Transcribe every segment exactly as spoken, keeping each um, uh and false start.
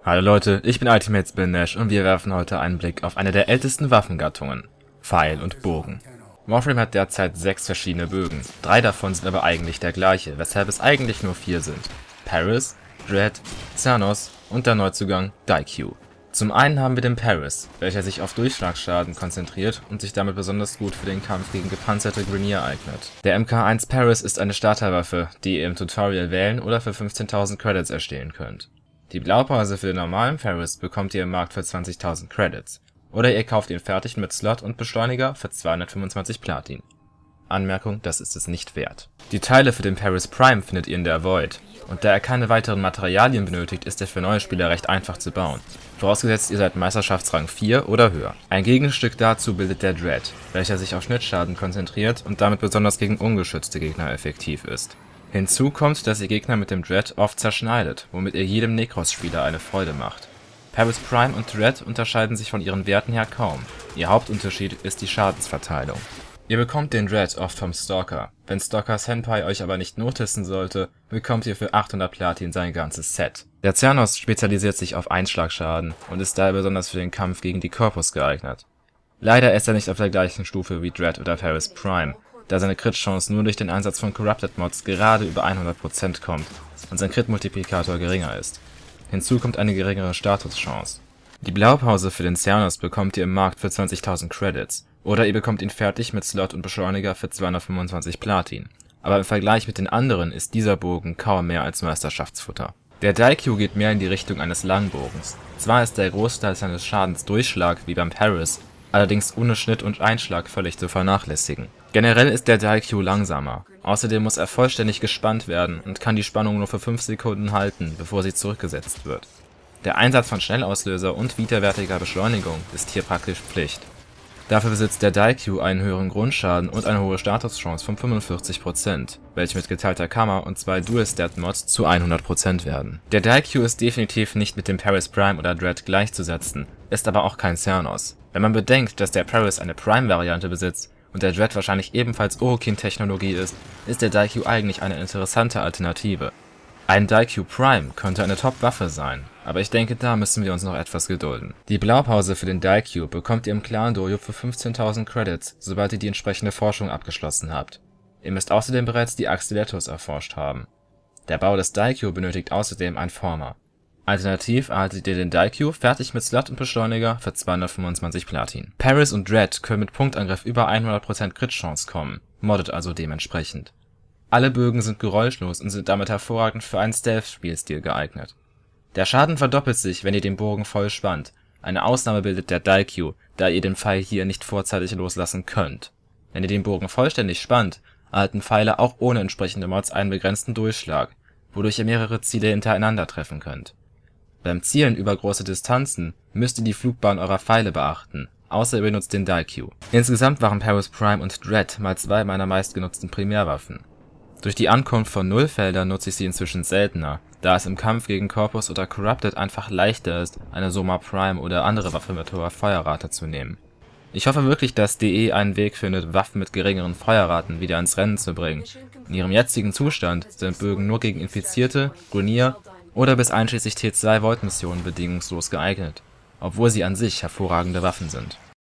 Hallo Leute, ich bin Ultimate Spin Nash und wir werfen heute einen Blick auf eine der ältesten Waffengattungen: Pfeil und Bogen. Warframe hat derzeit sechs verschiedene Bögen, drei davon sind aber eigentlich der gleiche, weshalb es eigentlich nur vier sind: Paris, Dread, Xernos und der Neuzugang Daikyu. Zum einen haben wir den Paris, welcher sich auf Durchschlagsschaden konzentriert und sich damit besonders gut für den Kampf gegen gepanzerte Grineer eignet. Der M K eins Paris ist eine Starterwaffe, die ihr im Tutorial wählen oder für fünfzehntausend Credits erstehlen könnt. Die Blaupause für den normalen Paris bekommt ihr im Markt für zwanzigtausend Credits, oder ihr kauft ihn fertig mit Slot und Beschleuniger für zweihundertfünfundzwanzig Platin. Anmerkung: das ist es nicht wert. Die Teile für den Paris Prime findet ihr in der Void, und da er keine weiteren Materialien benötigt, ist er für neue Spieler recht einfach zu bauen, vorausgesetzt ihr seid Meisterschaftsrang vier oder höher. Ein Gegenstück dazu bildet der Dread, welcher sich auf Schnittschaden konzentriert und damit besonders gegen ungeschützte Gegner effektiv ist. Hinzu kommt, dass ihr Gegner mit dem Dread oft zerschneidet, womit ihr jedem Necros-Spieler eine Freude macht. Paris Prime und Dread unterscheiden sich von ihren Werten her kaum, ihr Hauptunterschied ist die Schadensverteilung. Ihr bekommt den Dread oft vom Stalker, wenn Stalker Senpai euch aber nicht notizen sollte, bekommt ihr für achthundert Platin sein ganzes Set. Der Xernos spezialisiert sich auf Einschlagschaden und ist daher besonders für den Kampf gegen die Corpus geeignet. Leider ist er nicht auf der gleichen Stufe wie Dread oder Paris Prime, da seine Crit-Chance nur durch den Einsatz von Corrupted Mods gerade über hundert Prozent kommt und sein Crit-Multiplikator geringer ist. Hinzu kommt eine geringere Statuschance. Die Blaupause für den Xernos bekommt ihr im Markt für zwanzigtausend Credits, oder ihr bekommt ihn fertig mit Slot und Beschleuniger für zweihundertfünfundzwanzig Platin, aber im Vergleich mit den anderen ist dieser Bogen kaum mehr als Meisterschaftsfutter. Der Daikyu geht mehr in die Richtung eines Langbogens. Zwar ist der Großteil seines Schadens Durchschlag wie beim Paris, allerdings ohne Schnitt und Einschlag völlig zu vernachlässigen. Generell ist der Daikyu langsamer, außerdem muss er vollständig gespannt werden und kann die Spannung nur für fünf Sekunden halten, bevor sie zurückgesetzt wird. Der Einsatz von Schnellauslöser und widerwärtiger Beschleunigung ist hier praktisch Pflicht. Dafür besitzt der Daikyu einen höheren Grundschaden und eine hohe Statuschance von fünfundvierzig Prozent, welche mit geteilter Kammer und zwei Dual-Stat-Mods zu hundert Prozent werden. Der Daikyu ist definitiv nicht mit dem Paris Prime oder Dread gleichzusetzen, ist aber auch kein Xernos. Wenn man bedenkt, dass der Paris eine Prime-Variante besitzt und der Dread wahrscheinlich ebenfalls Orokin-Technologie ist, ist der Daikyu eigentlich eine interessante Alternative. Ein Daikyu Prime könnte eine Top-Waffe sein, aber ich denke, da müssen wir uns noch etwas gedulden. Die Blaupause für den Daikyu bekommt ihr im Clan Dojo für fünfzehntausend Credits, sobald ihr die entsprechende Forschung abgeschlossen habt. Ihr müsst außerdem bereits die Axiletos erforscht haben. Der Bau des Daikyu benötigt außerdem ein Former. Alternativ erhaltet ihr den Daikyu fertig mit Slot und Beschleuniger für zweihundertfünfundzwanzig Platin. Paris und Dread können mit Punktangriff über hundert Prozent Crit-Chance kommen, moddet also dementsprechend. Alle Bögen sind geräuschlos und sind damit hervorragend für einen Stealth-Spielstil geeignet. Der Schaden verdoppelt sich, wenn ihr den Bogen voll spannt. Eine Ausnahme bildet der Daikyu, da ihr den Pfeil hier nicht vorzeitig loslassen könnt. Wenn ihr den Bogen vollständig spannt, erhalten Pfeile auch ohne entsprechende Mods einen begrenzten Durchschlag, wodurch ihr mehrere Ziele hintereinander treffen könnt. Beim Zielen über große Distanzen müsst ihr die Flugbahn eurer Pfeile beachten, außer ihr benutzt den Daikyu. Insgesamt waren Paris Prime und Dread mal zwei meiner meistgenutzten Primärwaffen. Durch die Ankunft von Nullfeldern nutze ich sie inzwischen seltener, da es im Kampf gegen Corpus oder Corrupted einfach leichter ist, eine Soma Prime oder andere Waffe mit hoher Feuerrate zu nehmen. Ich hoffe wirklich, dass D E einen Weg findet, Waffen mit geringeren Feuerraten wieder ins Rennen zu bringen. In ihrem jetzigen Zustand sind Bögen nur gegen Infizierte, Grineer oder bis einschließlich T zwei Void Missionen bedingungslos geeignet, obwohl sie an sich hervorragende Waffen sind.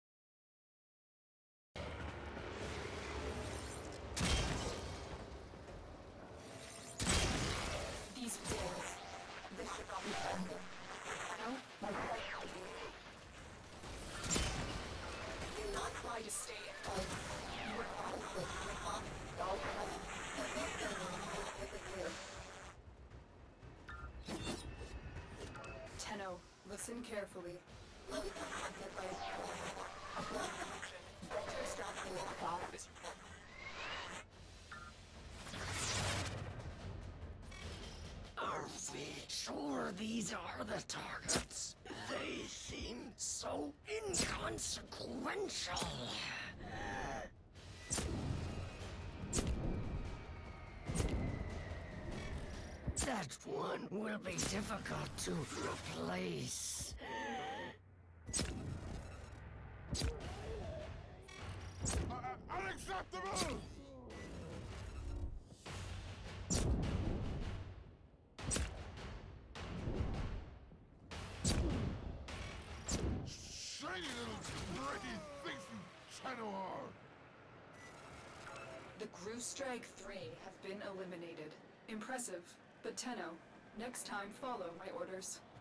Tenno, listen carefully. Are we sure these are the targets? They seem so inconsequential. That one will be difficult to replace. Uh, unacceptable! tiny little bratty things you Tenno are! The Crew Strike three have been eliminated. Impressive, but Tenno, next time follow my orders.